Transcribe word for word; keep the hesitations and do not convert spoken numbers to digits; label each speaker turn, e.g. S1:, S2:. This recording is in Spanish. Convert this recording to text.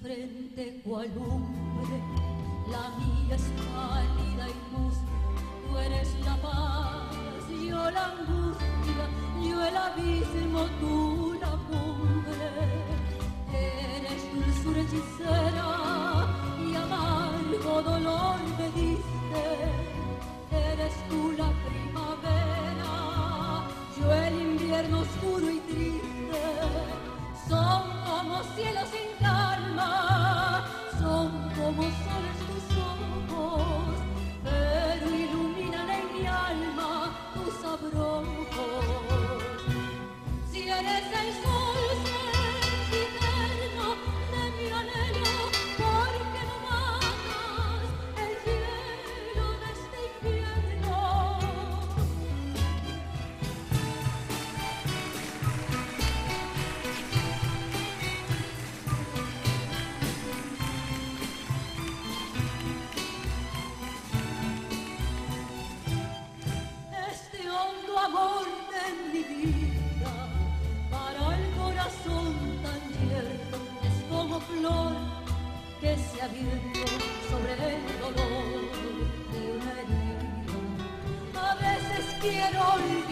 S1: frente cual lumbre, la mía es pálida y mustia, tú eres la paz, yo la angustia, yo el abismo, tú la cumbre. Eres dulzura hechicera y amargo dolor me diste, eres tú la primavera, yo el invierno oscuro y triste. Son como cielos sin calma, son como soles tus ojos, pero iluminan en mi alma tus abrojos. Si eres el sol sempiterno de mi anhelo, ¿por qué no matas el hielo de este invierno? Este hondo amor de mi vida, para el corazón tan tierno, es como flor que se ha abierto sobre el dolor de una herida. A veces quiero olvidar